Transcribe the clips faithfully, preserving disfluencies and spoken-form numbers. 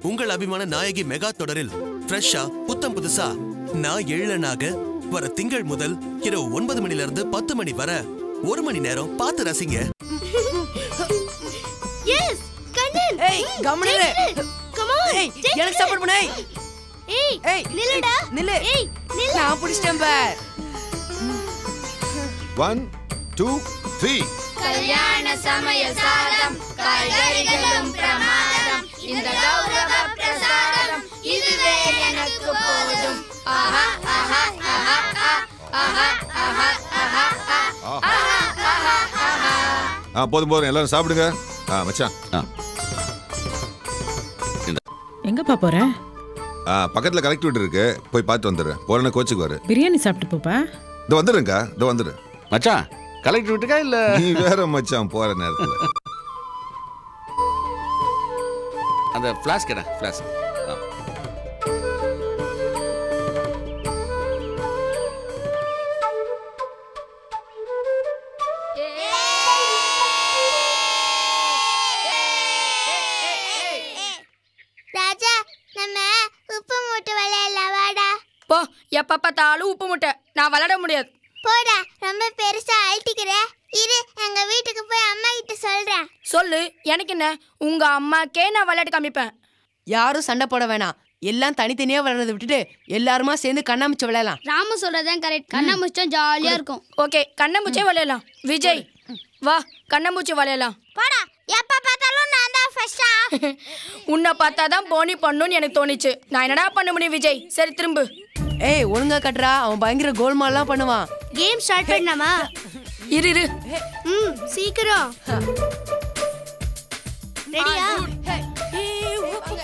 உங்கள் அபிமான நாயகி மெகா தொடரில் ஃப்ரெஷ்ஷா புத்தம் புதுசா நான் எழிலனாக வர திங்கள் முதல் இரவு ஒன்பது மணில இருந்து பத்து மணி வரை ஒரு மணி நேரம் பார்த்து ரசிங்க. எஸ் கண்ணன் ஏய் கம்முனு கம் ஆன் ஏய் எனக்கு சப்போர்ட் பண்ணு. ஏய் ஏய் நில்லுடா நில்லு. ஏய் நில்லு. நான் புடிச்சிட்டேன் பார். one two three கல்யாண சமய சாதம் காய்கறிகளும் பிரமாதம் இந்த கௌரவ பிரசாதம் இதுவே எனக்கு போதும். ஆஹா ஆஹா ஆஹா ஆஹா ஆஹா ஆஹா ஆஹா ஆஹா. ஆ போதும் போதும் எல்லாரும் சாப்பிடுங்க. ஆ மச்சான் எங்கப்பா போற? ஆ பக்கத்துல கலெக்டிவிட்டி இருக்கு, போய் பார்த்து வந்துடுறேன். போறேன்னு கோச்சுக்கு வரு. பிரியாணி சாப்பிட்டு போப்பா. இதோ வந்துடுறேங்க்கா, இதோ வந்துடு. மச்சான் கலெக்டர் விட்டுக்கா இல்ல நீ வேற மச்சான் போற நேரத்துல. அந்த ஃபிளாஸ்க் என்ன ஃபிளாஸ்க்? ராஜா நம்ம உப்பு மூட்டை விளையாடலாம் வாடா. போ, எப்ப பார்த்தாலும் உப்பு மூட்டை. நான் விளையாட முடியாது. போடா, ரொம்ப பெருசா அழட்டிக்கிற. இரு, எங்க வீட்டுக்கு போய் அம்மா கிட்ட சொல்றேன். சொல்லு, எனக்கு என்ன? உங்க அம்மாக்கே நான் விளையாட்டு காமிப்பேன். யாரும் சண்டை போட வேணாம். எல்லாம் தனித்தனியா விளையாடுறத விட்டுட்டு எல்லாருமா சேர்ந்து கண்ணாமூச்சி விளையாடலாம். ராமு சொல்றதான் கரெக்ட். கண்ணாமூச்சா ஜாலியா இருக்கும். ஓகே, கண்ணாமூச்சே விளையாடலாம். விஜய் வா, கண்ணாமூச்சி விளையாடலாம். போடா, எப்ப பார்த்தாலும் நான் தான் ஃபர்ஸ்டா. உன்னை பார்த்தாதான் போனி பண்ணுன்னு எனக்கு தோணிச்சு. நான் என்னடா பண்ண முடியும் விஜய்? சரி திரும்பு. ஏய் ஒழுங்கா கட்டுறா, அவன் பயங்கர கோல்மால்லாம் பண்ணுவான். கேம் ஸ்டார்ட் பண்ணாமா? இரு இரு. ம் சீக்கிரம். ரெடியா? ஏய்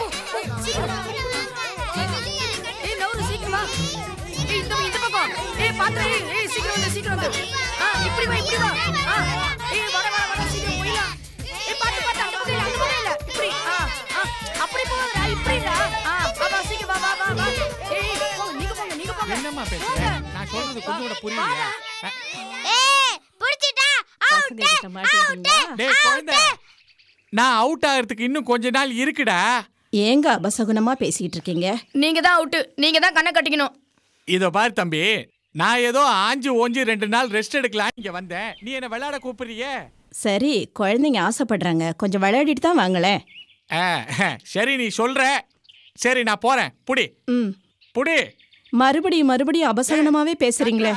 நவுரு சீக்கிரமா. ஏய் இந்த இந்த பக்கம். ஏய் பாத்து. ஏய் சீக்கிரம் வந்து சீக்கிரம் வந்து. ஆ இப்படி வா இப்படி வா. ஆ ஏய் வர வர வர சீக்கிரம் போய்டா. ஏய் பாத்து பாத்து அந்த பக்கம் இல்ல அந்த பக்கம் இல்ல. இப்படி. ஆ ஆ அப்படி போடா இப்படிடா. ஆ வா வா சீக்கிரம் வா வா வா. ஏய் போங்க நீங்க போங்க நீங்க போங்க. என்னம்மா பேசுற? நான் சொல்றது கொஞ்சம் கூட புரியலையா? ஏய் புடிச்சிட்டா. அவுட். அவுட். டேய் குழந்தை, நான் அவுட் ஆகிறதுக்கு இன்னும் கொஞ்ச நாள் இருக்குடா. ஏங்க அபசகுனமா பேசிட்டு இருக்கீங்க? நீங்க தான் அவுட். நீங்க தான் கண்ணை கட்டிக்கணும். இதோ பாரு தம்பி, நான் ஏதோ ஆஞ்சு ஓஞ்சு ரெண்டு நாள் ரெஸ்ட் எடுக்கலாம் இங்க வந்தேன். நீ என்ன விளையாட கூப்பிடுறியே? சரி, குழந்தைங்க ஆசைப்படுறாங்க, கொஞ்சம் விளையாடிட்டு தான் வாங்களேன். சரி நீ சொல்ற. சரி நான் போறேன். புடி ம் புடி. மறுபடியும் மறுபடியும் அபசகுனமாவே பேசுறீங்களே.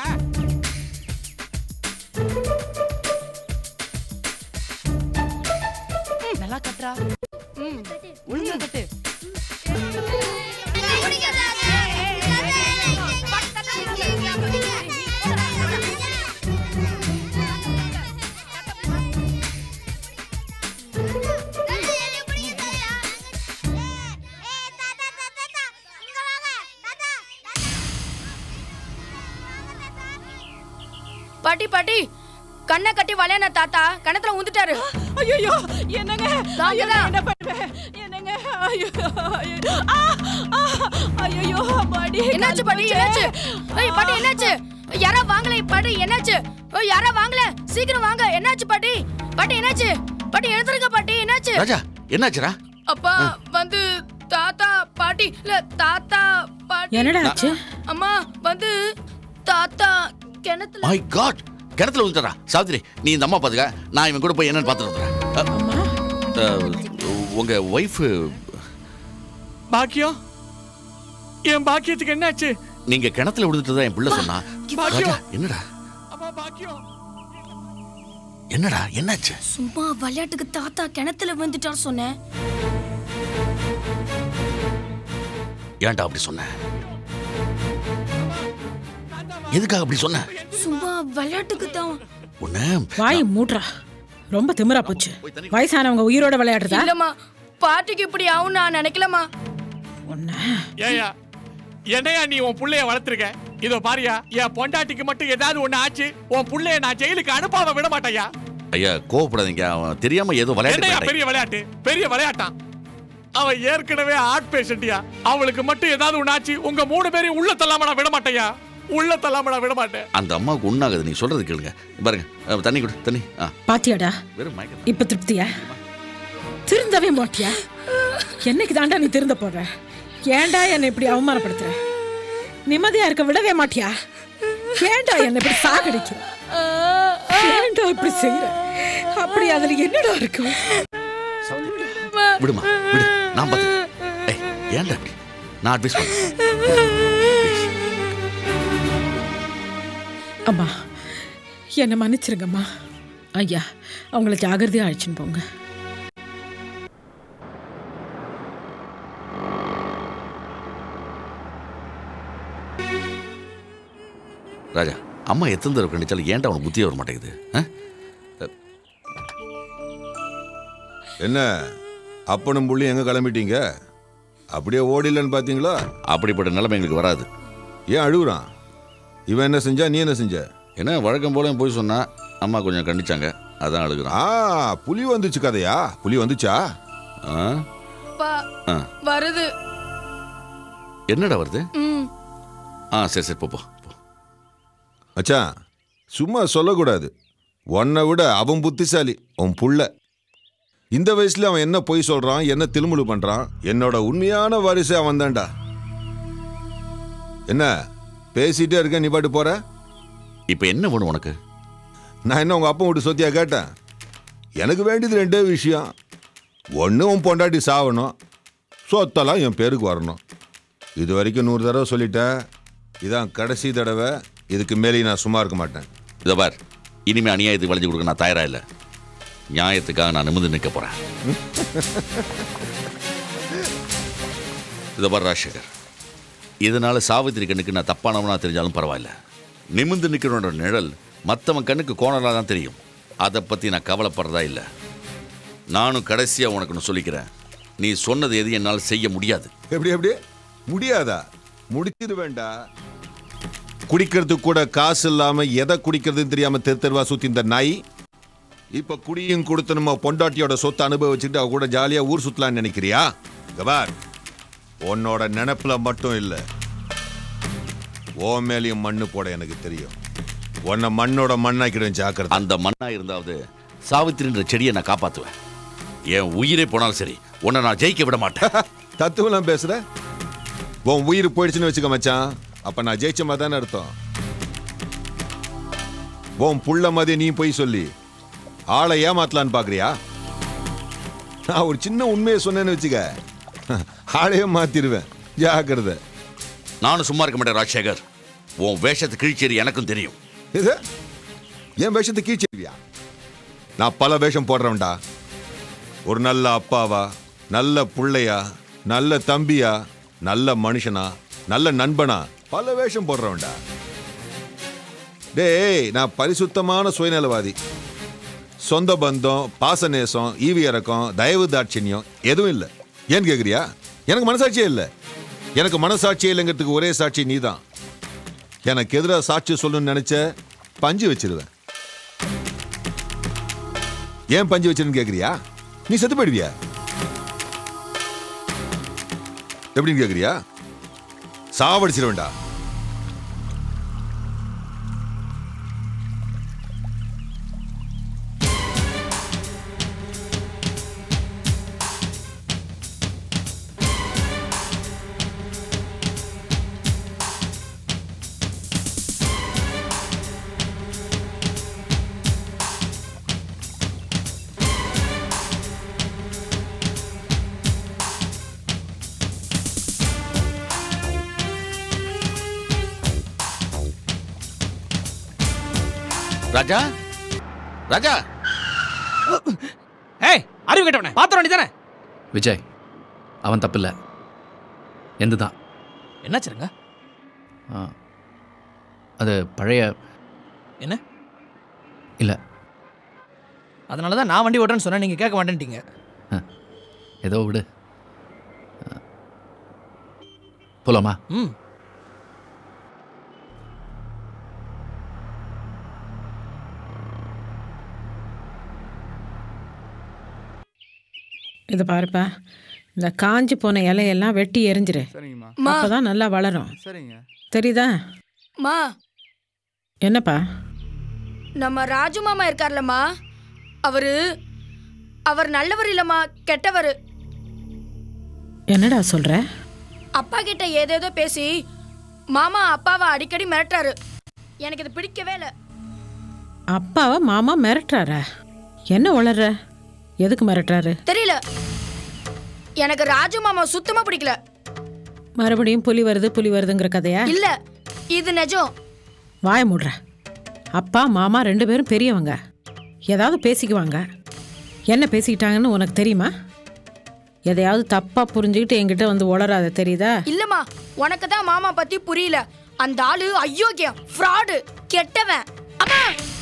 நல்லா கட்டுறா. ம் ஒழுங்கா கட்டு. பாட்டி பாட்டி கண்ணை கட்டி விளையாட தாத்தா கணத்துல உந்துட்டாரு. ஐயோ என்னங்க என்ன பண்ணுவேன்? என்னங்க ஐயோ ஐயோ பாடி என்னாச்சு பாட்டி? என்னாச்சு? ஏய் பாட்டி என்னாச்சு? யாரா வாங்கல பாட்டி? என்னாச்சு? ஓ யாரா வாங்கல? சீக்கிரம் வாங்க. என்னாச்சு பாட்டி? பாட்டி என்னாச்சு? பாட்டி எழுந்திருங்க பாட்டி. என்னாச்சு? ராஜா என்னாச்சுடா? அப்பா வந்து தாத்தா பாட்டி இல்ல தாத்தா பாட்டி. என்னடா ஆச்சு? அம்மா வந்து தாத்தா கிணத்துல. மை காட், கிணத்துல விழுந்துடா. சாவித்ரி நீ இந்த அம்மா பாத்துக்க, நான் இவன் கூட போய் என்னன்னு பாத்துட்டு வந்துடுறேன். உங்க ஒய்ஃப் பாக்கியம், என் பாக்கியத்துக்கு என்னாச்சு? நீங்க கிணத்துல விழுந்துட்டு என் பிள்ளை சொன்னா. ராஜா என்னடா? அம்மா பாக்கியம், என்னடா என்னாச்சு? சும்மா விளையாட்டுக்கு தாத்தா கிணத்துல விழுந்துட்டாரு சொன்னேன். ஏன்டா அப்படி சொன்ன? எதுக்காக அப்படி சொன்ன? சும்மா விளையாட்டுக்கு தான். உன்ன வாய் மூட்றா. ரொம்ப திமிரா போச்சு. வயசானவங்க உயிரோட விளையாடுறதா? இல்லம்மா, பாட்டிக்கு இப்படி ஆகும் நான் நினைக்கலமா. ஏயா என்னையா நீ உன் புள்ளைய வளர்த்துருக்க? இதோ பாரியா, என் பொண்டாட்டிக்கு மட்டும் ஏதாவது ஒண்ணு ஆச்சு உன் புள்ளைய நான் ஜெயிலுக்கு அனுப்பாம விட மாட்டேயா. ஐயா கோவப்படாதீங்க, அவன் தெரியாம ஏதோ விளையாட்டு. பெரிய விளையாட்டு பெரிய விளையாட்டான். அவன் ஏற்கனவே ஹார்ட் பேஷண்ட்யா. அவளுக்கு மட்டும் ஏதாவது ஒண்ணு ஆச்சு உங்க மூணு பேரையும் உள்ள தள்ளாம நான் விட மாட்டேயா. உள்ள தள்ளாம நான் விட மாட்டேன். அந்த அம்மாவுக்கு ஒண்ணாகுது, நீ சொல்றது கேளுங்க. பாருங்க தண்ணி கொடு தண்ணி. பாத்தியாடா வெறும் மயக்கம். இப்ப திருப்தியா? திருந்தவே மாட்டியா? என்னைக்கு தாண்டா நீ திருந்த போற? ஏண்டா என்னை இப்படி அவமானப்படுத்துற? நிம்மதியா இருக்க விடவே மாட்டியா? ஏண்டா என்னை இப்படி சாகடிக்கிற? ஏண்டா இப்படி செய்யற? அப்படி அதுல என்னடா இருக்கு? விடுமா விடு, நான் பார்த்து. ஏய் ஏன்டா அப்படி? நான் அட்வைஸ் பண்ண. அம்மா என்னை மன்னிச்சிருங்கம்மா. ஐயா அவங்கள ஜாகிரதையா அழைச்சின்னு போங்க. ராஜா, அம்மா எத்தனை தடவை கண்டிச்சாலும் ஏன்டா அவனுக்கு புத்தியே வர மாட்டேங்குது? என்ன அப்பனும் புள்ளி எங்க கிளம்பிட்டீங்க? அப்படியே ஓடிலன்னு பாத்தீங்களா? அப்படிப்பட்ட நிலைமை எங்களுக்கு வராது. ஏன் அழுகுறான்? இவன் என்ன செஞ்சா, நீ என்ன செஞ்ச? என்ன வழக்கம் போல போய் சொன்னா அம்மா கொஞ்சம் கண்டிச்சாங்க, அதான் அழுகுறான். ஆ புலி வந்துச்சு கதையா? புலி வந்துச்சா? வருது. என்னடா வருது? ஆ சரி சரி போ போ. மச்சான் சும்மா சொல்லக்கூடாது. உன்னை விட அவன் புத்திசாலி, உன் புள்ள. இந்த வயசுல அவன் என்ன பொய் சொல்றான், என்ன திருமுழு பண்றான்? என்னோட உண்மையான வாரிசு அவன் தான்டா. என்ன பேசிட்டே இருக்க, நீ பாட்டு போற? இப்ப என்ன வேணும் உனக்கு? நான் என்ன உங்க அப்பா விட்டு சொத்தியா கேட்டேன்? எனக்கு வேண்டியது ரெண்டே விஷயம். ஒன்று உன் பொண்டாட்டி சாவணும், சொத்தெல்லாம் என் பேருக்கு வரணும். இது வரைக்கும் நூறு தடவை சொல்லிட்டேன், இதான் கடைசி தடவை. இதுக்கு மேலே நான் சும்மா இருக்க மாட்டேன். இதை பார், இனிமே அநியாயத்துக்கு வளைஞ்சு கொடுக்க நான் தயாரா இல்லை. நியாயத்துக்காக நான் நிமிர்ந்து நிற்க போறேன். இதை பார் ராஜசேகர், இதனால சாவித்திரி கண்ணுக்கு நான் தப்பானவனா தெரிஞ்சாலும் பரவாயில்ல. நிமிர்ந்து நிற்கிறோன்ற நிழல் மற்றவன் கண்ணுக்கு கோணலாக தான் தெரியும். அதை பற்றி நான் கவலைப்படுறதா இல்லை. நானும் கடைசியாக உனக்கு சொல்லிக்கிறேன், நீ சொன்னது எது என்னால் செய்ய முடியாது. எப்படி எப்படி முடியாதா? முடிச்சிரு வேண்டா. குடிக்கிறதுக்கு கூட காசு இல்லாம எதை குடிக்கிறதுன்னு தெரியாம தெரு தெருவா சுத்தி இந்த நாய் இப்ப குடியும் கொடுத்து நம்ம பொண்டாட்டியோட சொத்தை அனுபவிச்சுட்டு அவ கூட ஜாலியா ஊர் சுத்தலான்னு நினைக்கிறியா? கபார், உன்னோட நினைப்புல மட்டும் இல்ல, ஓ மேலையும் மண்ணு போட எனக்கு தெரியும். உன்னை மண்ணோட மண்ணாக்கிடுவேன், ஜாக்கிரதை. அந்த மண்ணா இருந்தாவது சாவித்திரின்ற செடியை நான் காப்பாற்றுவேன். என் உயிரே போனாலும் சரி, உன்னை நான் ஜெயிக்க விட மாட்டேன். தத்துவம் பேசுற? உன் உயிர் போயிடுச்சுன்னு வச்சுக்க மச்சான், அப்ப நான் ஜெயிச்ச மாதிரி தானே அர்த்தம். உன் புள்ள மாதிரி நீ போய் சொல்லி ஆளை ஏமாத்தலான்னு பாக்குறியா? நான் ஒரு சின்ன உண்மையை சொன்னேன்னு வச்சுக்க, ஆளையே மாத்திருவேன், ஜாக்கிரதை. நானும் சும்மா இருக்க மாட்டேன் ராஜசேகர். உன் வேஷத்தை கிழிச்சேரி எனக்கும் தெரியும். இது என் வேஷத்தை கீழ்ச்சியா? நான் பல வேஷம் போடுறேன்டா. ஒரு நல்ல அப்பாவா, நல்ல புள்ளையா, நல்ல தம்பியா, நல்ல மனுஷனா, நல்ல நண்பனா, பல வேஷம் போடுறவன்டா. டேய், நான் பரிசுத்தமான சுயநலவாதி. சொந்த பந்தம், பாசநேசம், ஈவி இறக்கம், தயவு தாட்சியம் எதுவும் இல்லை. ஏன்னு கேக்குறியா? எனக்கு மனசாட்சியே இல்லை. எனக்கு மனசாட்சியே இல்லைங்கிறதுக்கு ஒரே சாட்சி நீ தான். எனக்கு எதிராக சாட்சி சொல்லணும்னு நினைச்ச பஞ்சு வச்சிருவேன். ஏன் பஞ்சு வச்சிருன்னு கேக்குறியா? நீ செத்து போயிடுவியா? எப்படின்னு கேக்குறியா? சாவடிச்சிருவேன்டா. ராஜா, ராஜா, ஏய் அறிவு கேட்டவனே, பாத்திரம் நீ தானே? விஜய், அவன் தப்பில்லை, எந்த தான். என்னாச்சுருங்க? அது பழைய என்ன இல்லை, அதனால தான் நான் வண்டி ஓட்டுறேன்னு சொன்னேன், நீங்கள் கேட்க மாட்டேன்ட்டீங்க. ஏதோ விடு, போலாமா? ம். இதை பாருப்பா, இந்த காஞ்சி போன இலையெல்லாம் வெட்டி எரிஞ்சிரு. அப்பதான் நல்லா வளரும். தெரியுதா? மா, என்னப்பா? நம்ம ராஜு மாமா இருக்கார்லம்மா, அவரு அவர் நல்லவர் இல்லம்மா, கெட்டவர். என்னடா சொல்ற? அப்பா கிட்ட ஏதேதோ பேசி மாமா அப்பாவை அடிக்கடி மிரட்டாரு. எனக்கு இது பிடிக்கவே இல்லை. அப்பாவை மாமா மிரட்டுறாரா? என்ன வளர்ற? எதுக்கு மிரட்டுறாரு தெரியல. எனக்கு ராஜு மாமா சுத்தமா பிடிக்கல. மறுபடியும் புலி வருது புலி வருதுங்கிற கதையா? இல்ல, இது நிஜம். வாய மூடுற. அப்பா மாமா ரெண்டு பேரும் பெரியவங்க, ஏதாவது பேசிக்குவாங்க. என்ன பேசிக்கிட்டாங்கன்னு உனக்கு தெரியுமா? எதையாவது தப்பா புரிஞ்சுக்கிட்டு என்கிட்ட வந்து உளராத, தெரியுதா? இல்லம்மா, உனக்கு தான் மாமா பத்தி புரியல. அந்த ஆளு அயோக்கியம், ஃப்ராடு, கெட்டவன். அம்மா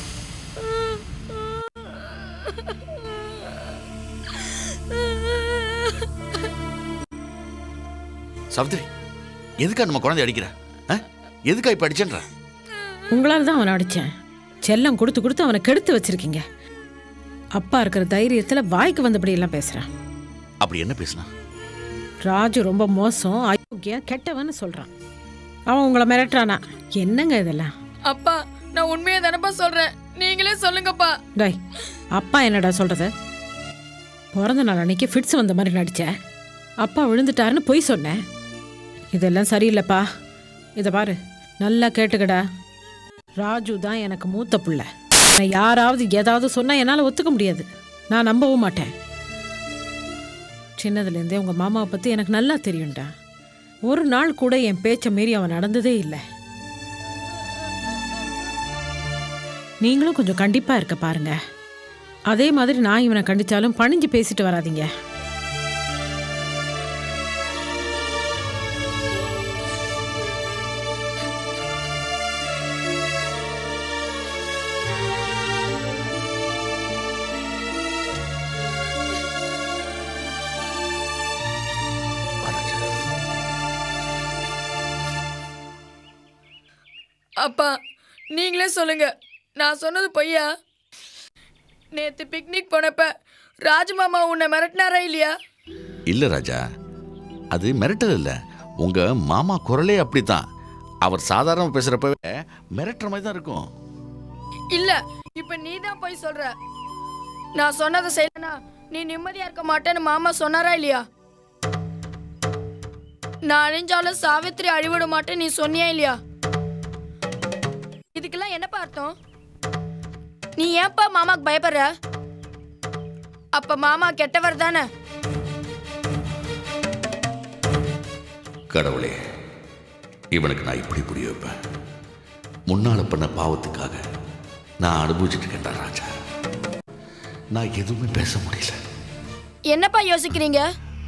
சாவித்ரி, எதுக்கா நம்ம குழந்தை அடிக்கிற? எதுக்கா இப்ப அடிச்சேன்ற? உங்களால தான் அவனை அடிச்சேன். செல்லம் கொடுத்து கொடுத்து அவனை கெடுத்து வச்சிருக்கீங்க. அப்பா இருக்கிற தைரியத்துல வாய்க்கு வந்தபடி எல்லாம் பேசுறான். அப்படி என்ன பேசினா? ராஜு ரொம்ப மோசம், அயோக்கியம், கெட்டவன்னு சொல்றான். அவன் உங்களை மிரட்டுறானா? என்னங்க இதெல்லாம்? அப்பா, நான் உண்மையை தானப்பா சொல்றேன், நீங்களே சொல்லுங்கப்பா. டேய், அப்பா என்னடா சொல்றது? பிறந்த நாள் அன்னைக்கு ஃபிட்ஸ் வந்த மாதிரி நடிச்ச. அப்பா விழுந்துட்டாருன்னு பொய் சொன்னேன். இதெல்லாம் சரியில்லைப்பா. இதை பாரு, நல்லா கேட்டுக்கடா. ராஜு தான் எனக்கு மூத்த பிள்ளை. நான் யாராவது ஏதாவது சொன்னா என்னால் ஒத்துக்க முடியாது. நான் நம்பவும் மாட்டேன். சின்னதுலேருந்தே உங்கள் மாமாவை பற்றி எனக்கு நல்லா தெரியும்டா. ஒரு நாள் கூட என் பேச்சை மீறி அவன் நடந்ததே இல்லை. நீங்களும் கொஞ்சம் கண்டிப்பாக இருக்க பாருங்க. அதே மாதிரி நான் இவனை கண்டிச்சாலும் பணிஞ்சு பேசிட்டு வராதீங்க. அப்பா, நீங்களே சொல்லுங்க, நான் சொன்னது பொய்யா? நேத்து பிக்னிக் போனப்ப ராஜு மாமா உன்னை மிரட்டினாரா இல்லையா? இல்ல ராஜா, அது மிரட்டல் இல்ல. உங்க மாமா குரலே அப்படித்தான். அவர் சாதாரண பேசுறப்பவே மிரட்டுற மாதிரி தான் இருக்கும். இல்ல, இப்ப நீ தான் போய் சொல்ற. நான் சொன்னதை செய்யலனா நீ நிம்மதியா இருக்க மாட்டேன்னு மாமா சொன்னாரா இல்லையா? நான் அழிஞ்சாலும் சாவித்திரி அழிவிட மாட்டேன் நீ சொன்னியா இல்லையா? இதுக்கெல்லாம் என்னப்பா அர்த்தம்? நீ ஏன்பா மாமாக்கு பயப்படுற? அப்ப மாமா கெட்டவர் தானே? கடவுளே, இவனுக்கு நான் இப்படி புரிய வைப்பேன். முன்னால பண்ண பாவத்துக்காக நான் அனுபவிச்சுட்டு இருக்கேன் ராஜா. நான் எதுவுமே பேச முடியல. என்னப்பா யோசிக்கிறீங்க?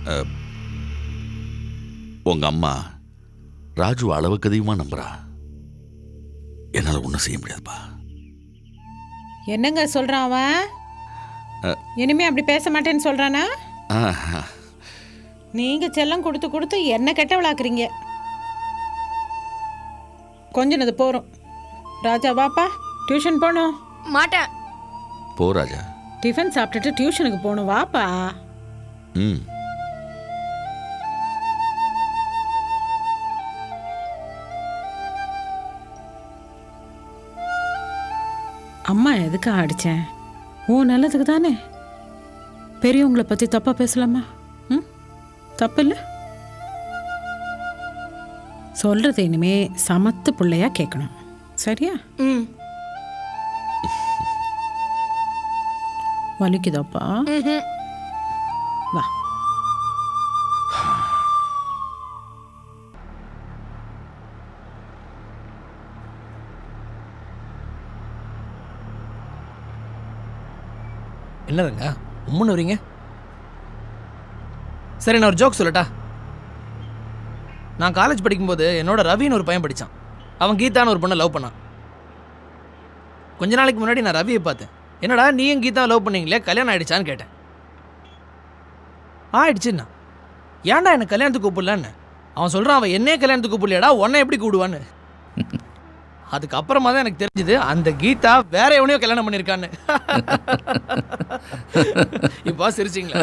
உங்க அம்மா ராஜு அளவுக்கு அதிகமா நம்புறா. என்னால ஒன்றும் செய்ய முடியாதுப்பா. என்னங்க சொல்றான் அவன்? இனிமே அப்படி பேச மாட்டேன்னு சொல்றானா? நீங்க செல்லம் கொடுத்து கொடுத்து என்ன கெட்டவளாக்குறீங்க. கொஞ்சம் போறோம். ராஜா வாப்பா, டியூஷன் போகணும். மாட்டேன். போ ராஜா. டிஃபன் சாப்பிட்டுட்டு டியூஷனுக்கு போகணும், வாப்பா. ம். அம்மா எதுக்கு அடிச்சேன்? ஓ நல்லதுக்கு தானே. பெரியவங்களை பத்தி தப்பா பேசலாமா? ம், தப்பு இல்லை. சொல்றது இனிமே சமத்து பிள்ளையா கேட்கணும், சரியா? ம். வலிக்குதாப்பா? வா. என்னதுங்க உம்முன்னு வரீங்க? சரி, நான் ஒரு ஜோக் சொல்லட்டா? நான் காலேஜ் படிக்கும்போது என்னோட ரவின்னு ஒரு பையன் படித்தான். அவன் கீதான்னு ஒரு பொண்ணை லவ் பண்ணான். கொஞ்ச நாளைக்கு முன்னாடி நான் ரவியை பார்த்தேன். என்னடா நீயும் கீதா லவ் பண்ணீங்களே, கல்யாணம் ஆயிடுச்சான்னு கேட்டேன். ஆயிடுச்சுன்னா ஏன்டா என்னை கல்யாணத்துக்கு கூப்பிடலன்னு. அவன் சொல்கிறான், அவன் என்னையே கல்யாணத்துக்கு கூப்பிடலையாடா, உன்னை எப்படி கூப்பிடுவான்னு. அதுக்கப்புறமா தான் எனக்கு தெரிஞ்சுது அந்த கீதா வேற எவனையோ கல்யாணம் பண்ணியிருக்கான்னு. இப்போ சிரிச்சிங்களா?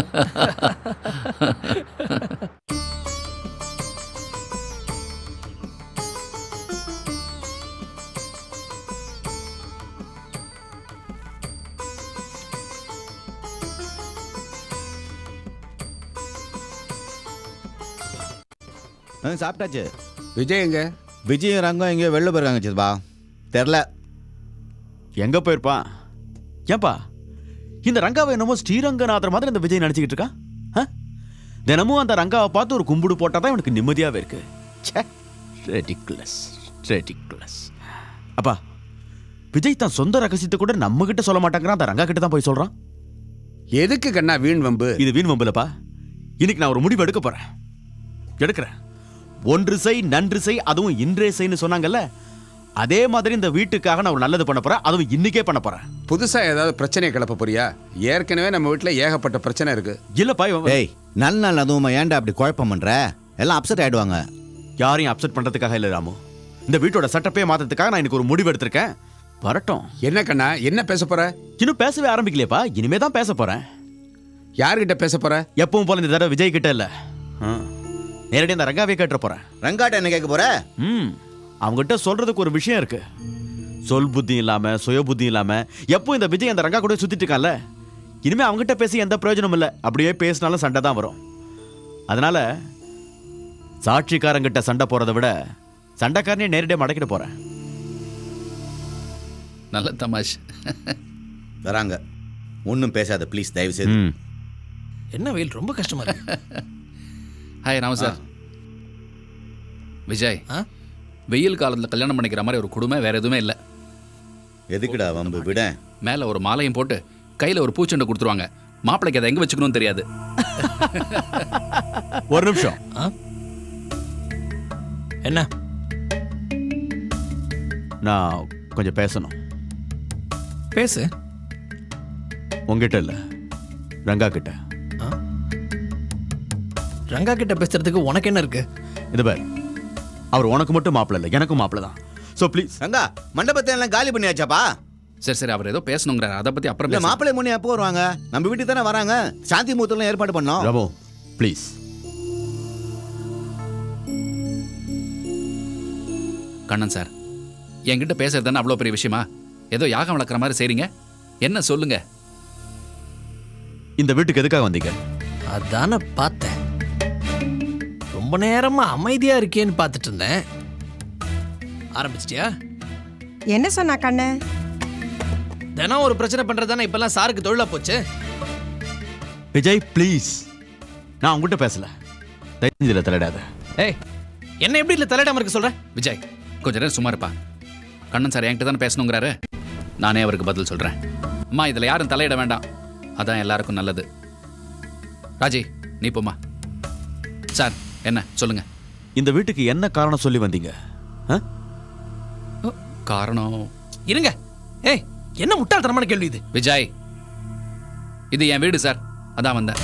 சாப்பிட்டாச்சு. விஜய் எங்க? விஜய் ரங்கம் எங்கேயோ வெளில போயிருக்காங்க சித்தப்பா. தெரில எங்க போயிருப்பான். ஏன்பா இந்த ரங்காவை என்னமோ ஸ்ரீரங்கநாதர் மாதிரி இந்த விஜய் நினைச்சுக்கிட்டு இருக்கான். தினமும் அந்த ரங்காவை பார்த்து ஒரு கும்பிடு போட்டாதான் இவனுக்கு நிம்மதியாவே இருக்கு. Ridiculous ridiculous. அப்பா விஜய் தான் சொந்த ரகசியத்தை கூட நம்ம கிட்ட சொல்ல மாட்டாங்கிறான், அந்த ரங்கா கிட்ட தான் போய் சொல்றான். எதுக்கு கண்ணா வீண் வம்பு? இது வீண் வம்புலப்பா. இன்னைக்கு நான் ஒரு முடிவு எடுக்க போறேன். எடுக்கிறேன். ஒன்று செய் நன்று செய், அதுவும் இன்றே செய்ன்னு சொன்னாங்கல்ல, அதே மாதிரி இந்த வீட்டுக்காக நான் ஒரு நல்லது பண்ண போறேன், அதுவும் இன்னைக்கே பண்ண போறேன். புதுசா ஏதாவது பிரச்சனையை கிளப்ப போறியா? ஏற்கனவே நம்ம வீட்டுல ஏகப்பட்ட பிரச்சனை இருக்கு. இல்லப்பா ஏய் நல்ல நாள் அதுவும் ஏன்டா அப்படி குழப்பம் பண்ற? எல்லாம் அப்செட் ஆயிடுவாங்க. யாரையும் அப்செட் பண்றதுக்காக இல்ல ராமு, இந்த வீட்டோட செட்டப்பே மாத்தறதுக்காக நான் இன்னைக்கு ஒரு முடிவு எடுத்திருக்கேன். வரட்டும். என்ன கண்ணா என்ன பேச போற? இன்னும் பேசவே ஆரம்பிக்கலையப்பா, இனிமே தான் பேச போறேன். யார்கிட்ட பேச போற? எப்பவும் போல இந்த தடவை விஜய் கிட்ட இல்ல, நேரடியாக இந்த ரங்காவே கேட்ட போறேன். ரங்காட்ட என்ன கேட்க போற? ம் அவங்ககிட்ட சொல்றதுக்கு ஒரு விஷயம் இருக்கு. சொல் புத்தி இல்லாம சுய புத்தி இல்லாம எப்போ இந்த விஜய் அந்த ரங்கா கூட சுத்திட்டு இருக்கான்ல, இனிமே அவங்ககிட்ட பேசி எந்த பிரயோஜனமும் இல்லை. அப்படியே பேசினாலும் சண்டை தான் வரும். அதனால சாட்சிக்காரங்கிட்ட சண்டை போறதை விட சண்டைக்காரனே நேரடியாக மடக்கிட்டு போறேன். நல்ல தமாஷ். வராங்க, ஒன்றும் பேசாத ப்ளீஸ் தயவு செய்து. என்ன வெயில் ரொம்ப கஷ்டமா இருக்கு. Hi Rama sir. விஜய், வெயில் காலத்தில் கல்யாணம் பண்ணிக்கிற மாதிரி ஒரு குடும்பம் வேற எதுவுமே இல்லை. எதுக்குடா வம்பு? விட மேலே ஒரு மாலையும் போட்டு கையில் ஒரு பூச்செண்டை கொடுத்துருவாங்க. மாப்பிள்ளைக்கு அதை எங்கே வச்சுக்கணும்னு தெரியாது. ஒரு நிமிஷம். என்ன? நான் கொஞ்சம் பேசணும். பேசு. உங்ககிட்ட இல்லை, ரங்கா கிட்ட. ரங்கா கிட்ட பேசுறதுக்கு உனக்கு என்ன இருக்கு? இது பார், அவர் உனக்கு மட்டும் மாப்பிள்ள இல்லை, எனக்கும் மாப்பிள்ள தான். So please. ரங்கா மண்டபத்தை எல்லாம் காலி பண்ணியாச்சாப்பா? சரி சரி, அவர் ஏதோ பேசணுங்கிறார், அதை பற்றி அப்புறம். இல்லை மாப்பிள்ளை முன்னே எப்போ வருவாங்க? நம்ம வீட்டுக்கு தானே வராங்க. சாந்தி முகூர்த்தம்லாம் ஏற்பாடு பண்ணோம். ரமோ ப்ளீஸ். கண்ணன் சார், என்கிட்ட பேசுறது தானே அவ்வளோ பெரிய விஷயமா? ஏதோ யாகம் வளர்க்குற மாதிரி செய்றீங்க. என்ன சொல்லுங்க. இந்த வீட்டுக்கு எதுக்காக வந்தீங்க? அதான பார்த்தேன். ரொம்ப நேரமா அமைதியா இருக்கேன்னு பார்த்துட்டு இருந்தேன். ஆரம்பிச்சிட்டியா? என்ன சொன்னா கண்ணு? தினம் ஒரு பிரச்சனை பண்றதானே இப்பெல்லாம் சாருக்கு தொழிலா போச்சு. விஜய் ப்ளீஸ், நான் உங்ககிட்ட பேசல, தயவுல தலையிடாத. ஏய் என்ன எப்படி இல்லை தலையிடாம இருக்க சொல்ற? விஜய் கொஞ்ச நேரம் சும்மா இருப்பா. கண்ணன் சார் என்கிட்ட தானே பேசணுங்கிறாரு, நானே அவருக்கு பதில் சொல்றேன். அம்மா இதில் யாரும் தலையிட வேண்டாம், அதான் எல்லாருக்கும் நல்லது. ராஜி நீ போமா. சார் என்ன சொல்லுங்க. இந்த வீட்டுக்கு என்ன காரணம் சொல்லி வந்தீங்க? காரணம் இருங்க. ஏய் என்ன முட்டாள்தனமான கேள்வி இது? விஜய் இது என் வீடு சார், அதான் வந்தேன்.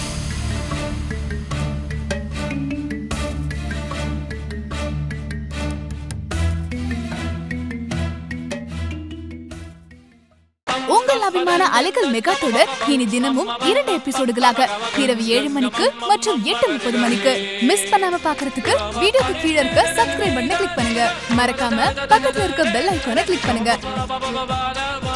உங்கள் அபிமான அலைகள் மெகா தொடர் இனி தினமும் இரண்டு எபிசோடுகளாக இரவு ஏழு மணிக்கு மற்றும் எட்டு முப்பது மணிக்கு மிஸ் பண்ணாம பாக்குறதுக்கு வீடியோக்கு கீழே இருக்க சப்ஸ்கிரைப் பட்டனை கிளிக் பண்ணுங்க. மறக்காம பக்கத்துல இருக்க பெல் ஐகானை கிளிக் பண்ணுங்க.